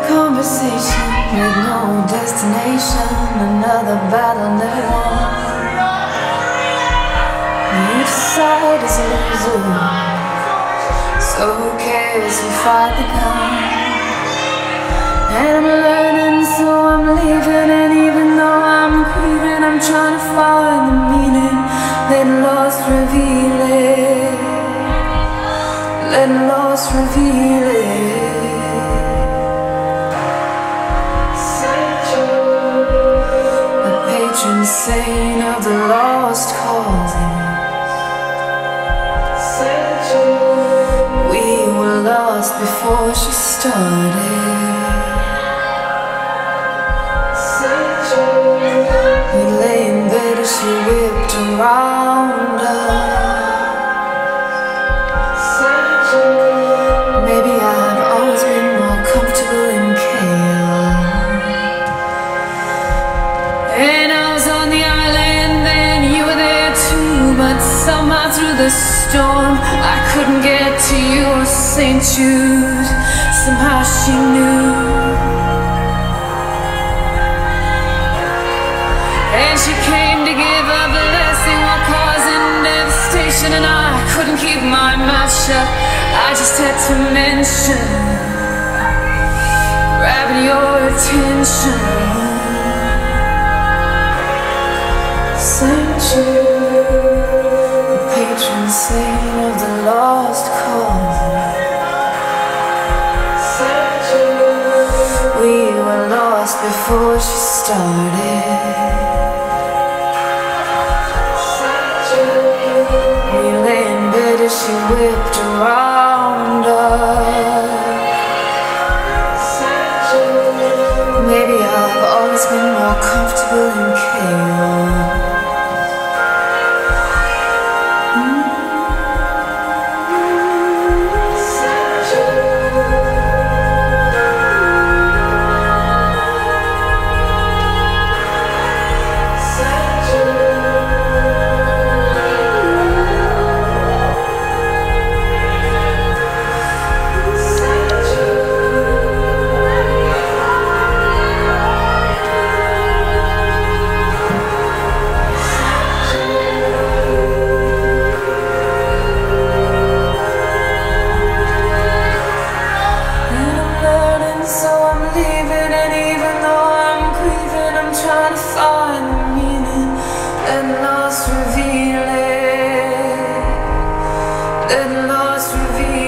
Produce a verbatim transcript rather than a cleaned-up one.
conversation with no destination, another battle never won. You decide as a loser, so who cares who fight the gun? And I'm learning, so I'm leaving, and even though I'm grieving, I'm trying to find the meaning. Let loss reveal it. Let loss reveal it. Saint of the lost causes, we were lost before she started. We lay in bed as she whipped around us. Maybe I've always been more comfortable in chaos. And I was on the island, and you were there too, but somehow through the storm I couldn't get to your Saint Jude. Somehow she knew, and she came to give a blessing while causing devastation, and I couldn't keep my mouth shut. I just had to mention grabbing your attention. Saint Jude, the patron saint of the lost cause. Saint Jude, we were lost before she started. Saint Jude, we lay in bed as she whipped around us. Saint Jude, maybe I've always been more comfortable in chaos. Let loss reveal